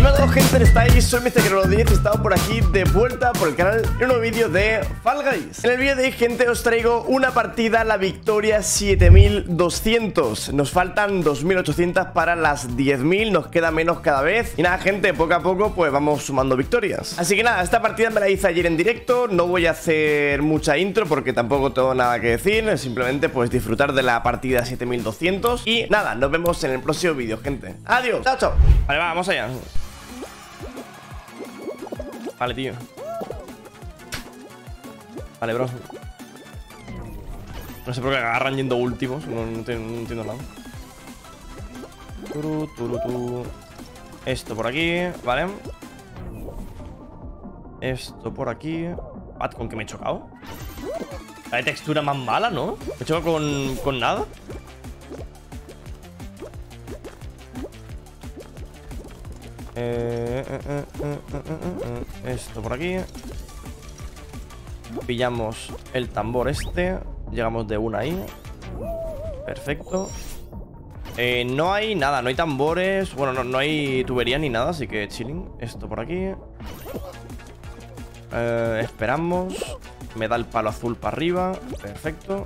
Dime a todos, gente, ¿cómo estáis? Soy MrKerolo10 y estamos por aquí de vuelta por el canal en un nuevo vídeo de Fall Guys. En el vídeo de hoy, gente, os traigo una partida, la victoria 7200. Nos faltan 2800 para las 10.000, nos queda menos cada vez. Y nada, gente, poco a poco pues vamos sumando victorias. Así que nada, esta partida me la hice ayer en directo. No voy a hacer mucha intro porque tampoco tengo nada que decir. Simplemente pues disfrutar de la partida 7200. Y nada, nos vemos en el próximo vídeo, gente. Adiós, chao, chao. Vale, vamos allá. Vale, tío. Vale, bro. No sé por qué agarran yendo últimos. No entiendo nada. Esto por aquí, vale. Esto por aquí. Pat, ¿con qué me he chocado? La textura más mala, ¿no? Me he chocado con nada. Esto por aquí. Pillamos el tambor este. Llegamos de una ahí. Perfecto. No hay nada, no hay tambores. Bueno, no hay tubería ni nada, así que chilling. Esto por aquí. Esperamos. Me da el palo azul para arriba. Perfecto.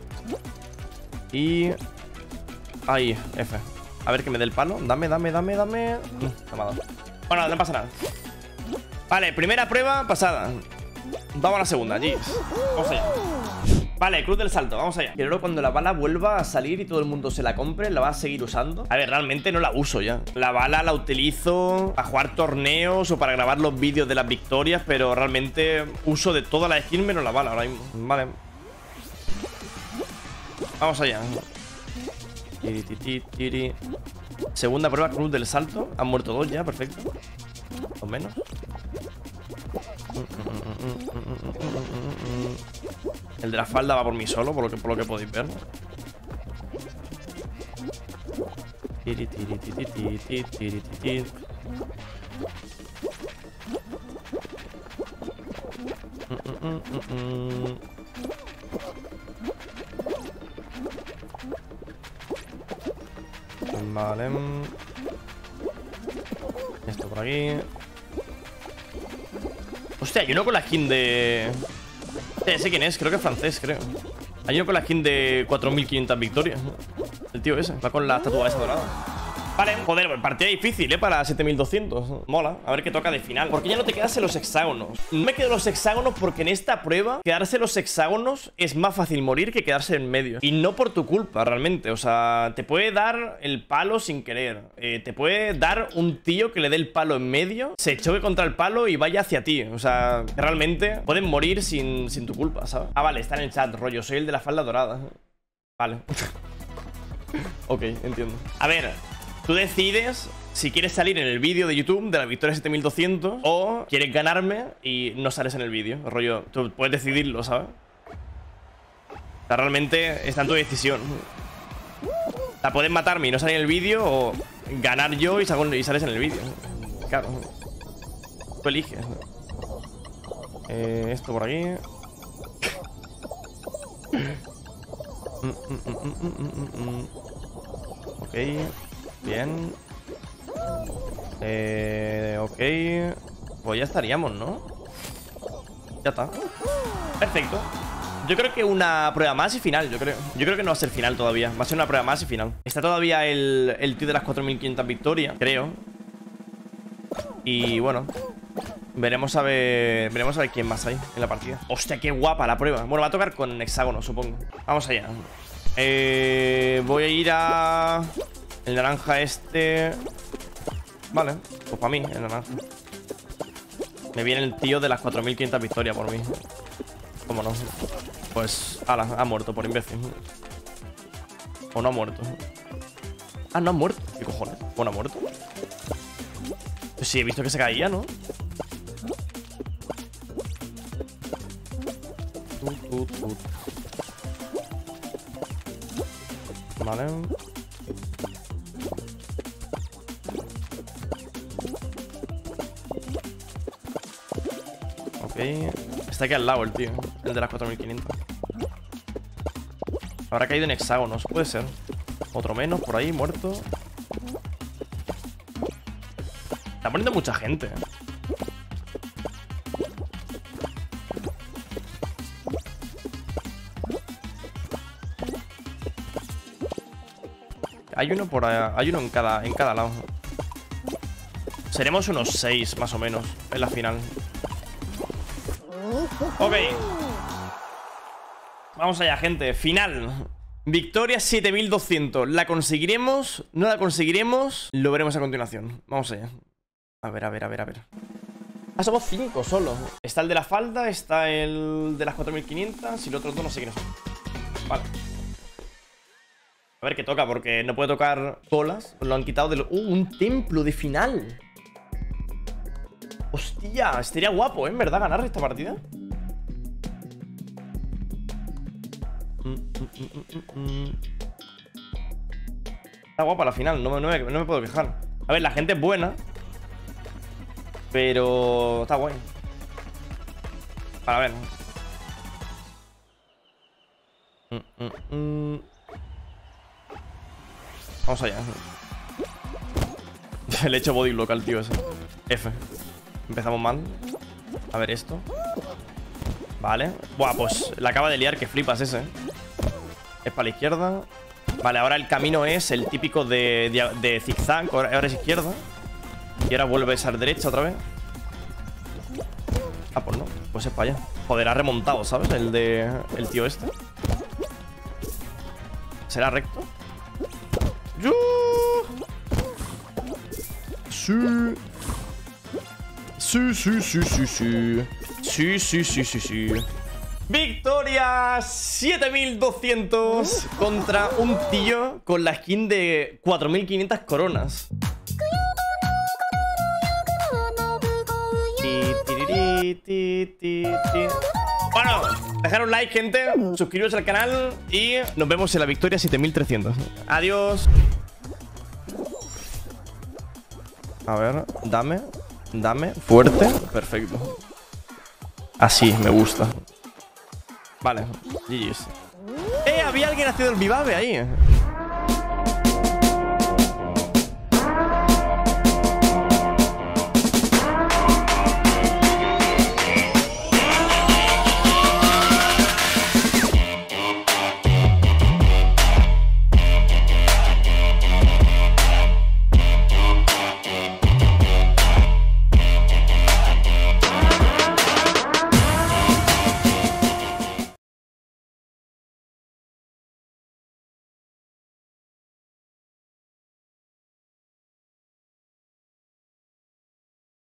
Y... ahí, F. A ver que me dé el palo. Dame. No me ha dado. Bueno, no pasa nada. Vale, primera prueba pasada. Vamos a la segunda, jeez. Vamos allá. Vale, cruz del salto, vamos allá. Pero cuando la bala vuelva a salir y todo el mundo se la compre, ¿la va a seguir usando? A ver, realmente no la uso ya. La bala la utilizo para jugar torneos o para grabar los vídeos de las victorias, pero realmente uso de toda la skin menos la bala ahora mismo. Vale. Vamos allá. Tiri. Segunda prueba, cruz del salto. Han muerto dos ya, perfecto. O menos. El de la falda va por mí solo, por lo que podéis ver. Tiri. Vale. Esto por aquí. Hostia, hay uno con la skin de... sé quién es, creo que es francés, creo. Hay uno con la skin de 4500 victorias. El tío ese, va con la estatua esa dorada. Vale, joder, partida difícil, para 7200. Mola, a ver qué toca de final. Porque ya no te quedas en los hexágonos. No me quedo en los hexágonos porque en esta prueba quedarse en los hexágonos es más fácil morir que quedarse en medio. Y no por tu culpa, realmente. O sea, te puede dar el palo sin querer. Te puede dar un tío que le dé el palo en medio, se choque contra el palo y vaya hacia ti. O sea, realmente pueden morir sin tu culpa, ¿sabes? Ah, vale, está en el chat, rollo. Soy el de la falda dorada. Vale. Ok, entiendo. A ver, tú decides si quieres salir en el vídeo de YouTube de la victoria 7200 o quieres ganarme y no sales en el vídeo. Rollo, tú puedes decidirlo, ¿sabes? O sea, realmente está en tu decisión. O sea, puedes matarme y no salir en el vídeo o ganar yo y sales en el vídeo. Claro. Tú eliges. Esto por aquí. Ok. Bien. Ok. Pues ya estaríamos, ¿no? Ya está. Perfecto. Yo creo que una prueba más y final, yo creo. Yo creo que no va a ser final todavía. Va a ser una prueba más y final. Está todavía el tío de las 4500 victorias, creo. Y bueno, veremos a ver quién más hay en la partida. Hostia, qué guapa la prueba. Bueno, va a tocar con hexágono, supongo. Vamos allá. Voy a ir a... el naranja este. Vale, pues para mí, el naranja. Me viene el tío de las 4500 victorias por mí. ¿Cómo no? Pues, ala, ha muerto por imbécil. O no ha muerto. Ah, no ha muerto. ¿Qué cojones? ¿O no ha muerto? Pues sí, he visto que se caía, ¿no? Vale. Ok. Está aquí al lado el tío, el de las 4500. Habrá caído en hexágonos, puede ser. Otro menos por ahí, muerto. Está poniendo mucha gente. Hay uno por allá, hay uno en cada lado. Seremos unos 6 más o menos en la final. Ok. Vamos allá, gente. Final. Victoria 7200. ¿La conseguiremos? ¿No la conseguiremos? Lo veremos a continuación. Vamos allá. A ver. Ah, somos 5 solo. Está el de la falda, está el de las 4500 y los otros dos no sé quiénes son. Vale. A ver qué toca, porque no puede tocar colas. Lo han quitado del... un templo de final. Hostia, estaría guapo, ¿eh? En verdad, ganar esta partida. Está guapa la final, no me puedo quejar. A ver, la gente es buena, pero está guay. Para ver. Vamos allá. Le he hecho body block al tío ese. F. Empezamos mal. A ver esto. Vale. Buah, pues la acaba de liar, que flipas ese. Es para la izquierda. Vale, ahora el camino es el típico de zigzag. Ahora es izquierda. Y ahora vuelve a ser derecha otra vez. Ah, pues no. Pues es para allá. Joder, ha remontado, ¿sabes? El tío este. ¿Será recto? ¡Yo! Sí. Sí. Victoria 7200 contra un tío con la skin de 4500 coronas. Bueno, dejar un like, gente, suscribiros al canal y nos vemos en la Victoria 7300. Adiós. A ver, dame, fuerte. Perfecto. Así, me gusta. Vale, GG's. Había alguien haciendo el vivabe ahí.